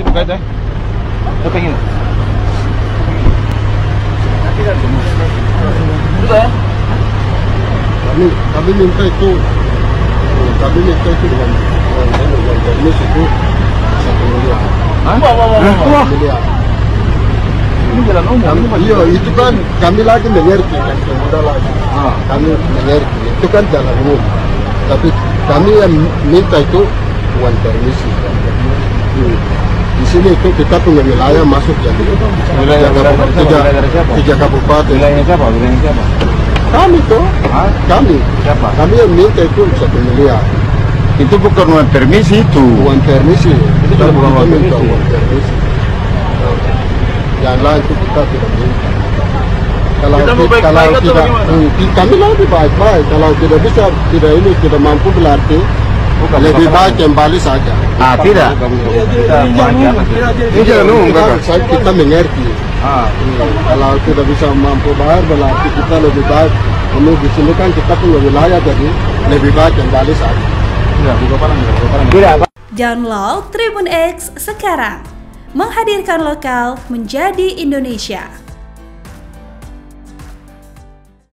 itu buka itu. Apa ini? Sudah ya? Kami minta itu dengan teknis itu 1 miliar. Hah? 1 miliar. Ini jalan umum. Iya, itu kan kami lagi mengerti kan, sudah lagi. Kami mengerti, itu kan jalan umum. Tapi kami yang minta itu uang permisi. Di sini itu kita punya wilayah masuk yang tiga kabupaten. Wilayahnya siapa? Kami tuh, kami. Siapa? Kami yang minta itu 1 miliar. Itu bukan uang permisi itu. Uang permisi. Itu juga bukan uang minta permisi. uang permisi. Yang lain itu kita tidak minta. Kalau tidak, kami lagi baik-baik. Kalau tidak bisa, tidak mampu berarti lebih baik kembali saja. Tidak. Ini jalan umum, Kakak. Kita mengerti. Kalau tidak bisa mampu bayar berarti kita lebih baik. Ini di sini kan kita punya wilayah, jadi lebih baik kembali saja. Tidak. Download Tribun X sekarang, menghadirkan lokal menjadi Indonesia.